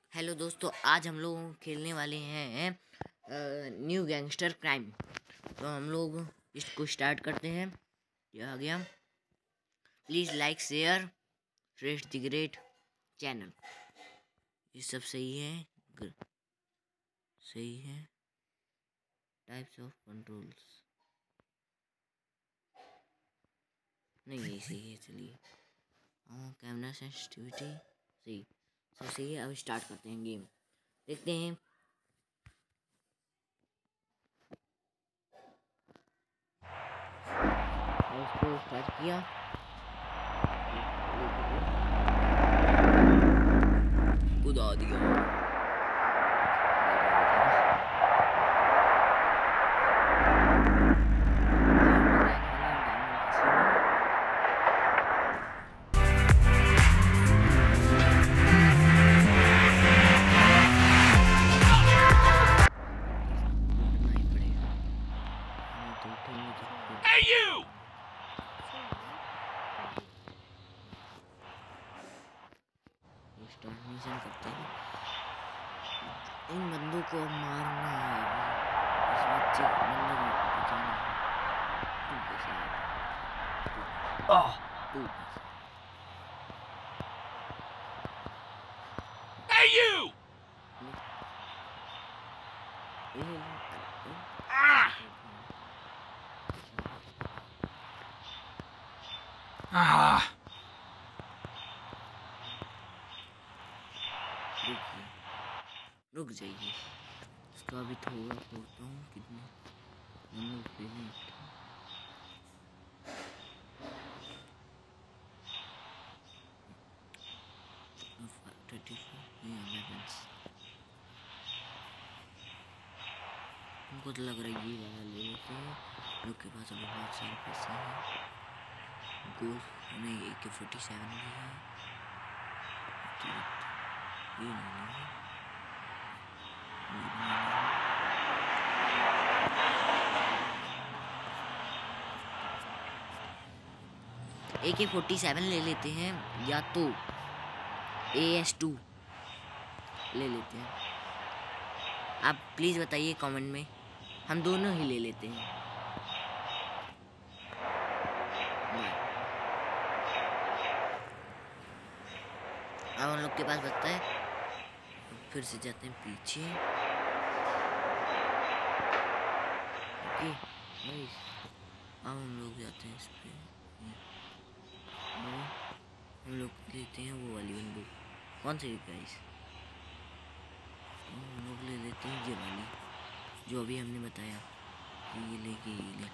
Hello दोस्तों, आज हम लोग खेलने वाले हैं न्यू गैंगस्टर क्राइम। तो हम लोग इसको स्टार्ट करते हैं। ये आ गया। Please like share fresh the great channel. ये सब सही है, सही है। टाइप्स ऑफ कंट्रोल्स नहीं, यही सही है। चलिए, कैमरा सेंसिटिविटी सही, सब सही है। अब स्टार्ट करते हैं गेम, देखते हैं। इसको स्टार्ट किया, कुदा दिया। Hey, you! मिशन करते हैं। इन बंदों को अब मारना है। इस बच्चे बंदे को बचाना है। तू कैसे आया? तू कैसे? Hey, you! Ah! रुक जाइए, इसका भी थोड़ा खोलता हूँ। कितने हमको तो लग रहा है ये वाला ले लेते हैं। लोग के पास अभी बहुत सारे पैसे हैं। गोल नहीं, AK-47 भी है। ये नहीं है। AK-47 ले लेते हैं, या तो AS2 ले लेते हैं। आप प्लीज़ बताइए कमेंट में, हम दोनों ही ले लेते हैं। अब हम लोग के पास बचता है, फिर से जाते हैं पीछे। Okay nice. अब हम लोग जाते हैं इस पे, हम लोग लेते हैं वो वाली बंदूक। कौन सी गाइस? हम लोग ले लेते हैं ये वाली, जो अभी हमने बताया कि ये लेके ये ले।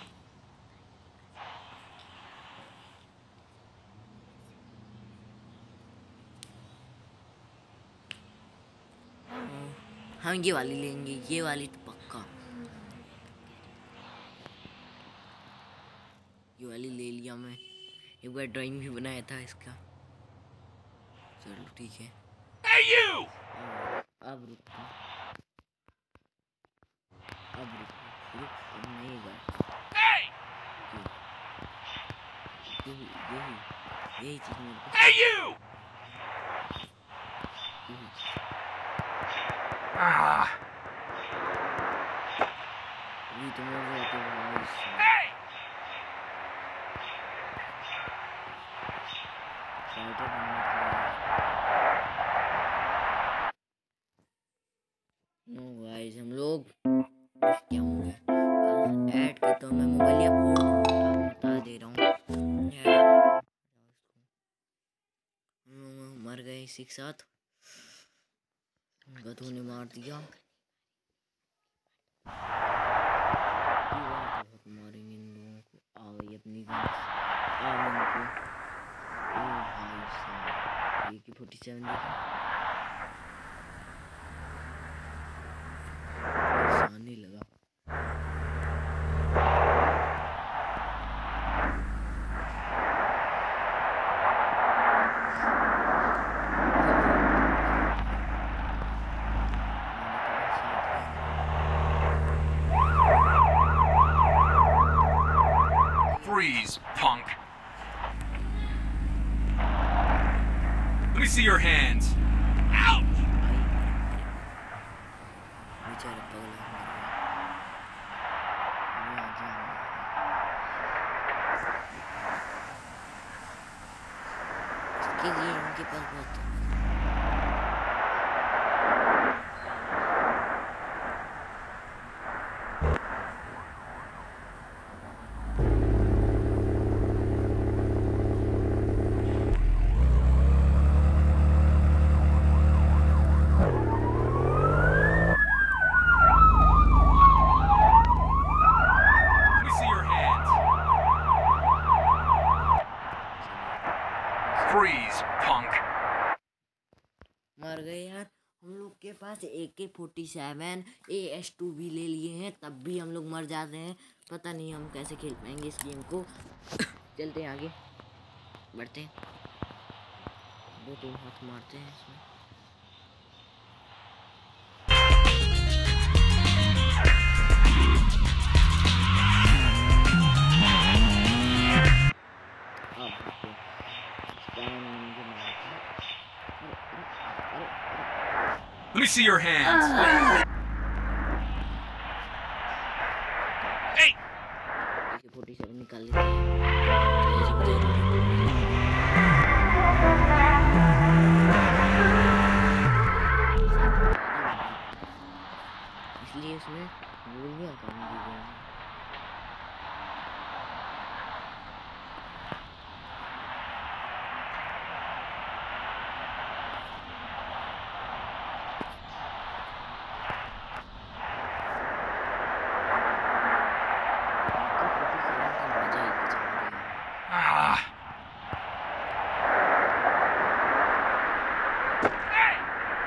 हम ये वाली लेंगे, ये वाली तो पक्का। ये वाली ले लिया मैं, एक बार ड्राइंग भी बनाया था इसका। चलो ठीक है। Hey, you! अब रुक, अब नहीं गया। Hey! यही चीज मेरे को। Hey, you! Ah! ये तो मर गया तो भाई। Hey! फाइटर बनने के लिए। नो गाइस, हम लोग क्या हो गया ऐड के, तो मैं मोबाइल या फोन बता दे रहा हूँ। मर गए इसी के साथ, गधों ने मार दिया। मारेंगे इन लोगों को। आ गई अपनी गन, आ इनको। ओ भाई साहब, AK-47 आने लगा। Freeze, punk! Let me see your hands. Ouch! बेचारा पगला मर गया। अभी आ गया इसके लिए इनके पास बहुत Let me see your hands. Freeze, punk. मर गए यार। हम लोग के पास AK-47 AS2 भी ले लिए हैं, तब भी हम लोग मर जाते हैं। पता नहीं हम कैसे खेल पाएंगे इस गेम को। चलते हैं आगे बढ़ते हैं। 2-3 हाथ मारते हैं इसमें। Let me see your hands. Hey! AK-47 निकाल लेते हैं। इसलिए इसमें गोलियां कम दी गई हैं। Ah! Hey!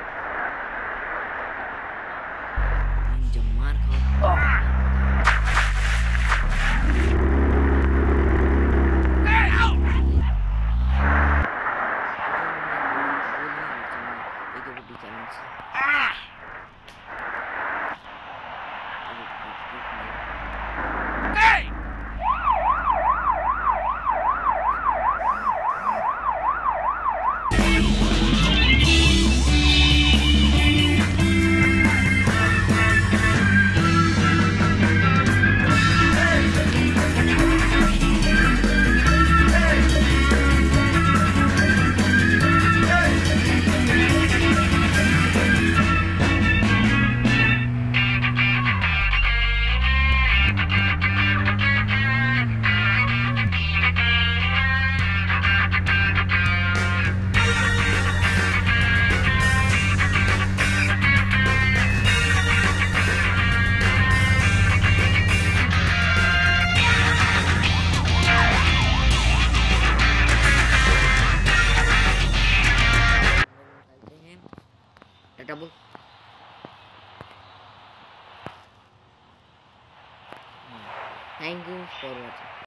जब मार खाओ Hey! Ow! Ah! Hey! टाटा बोल। Thank you for watching.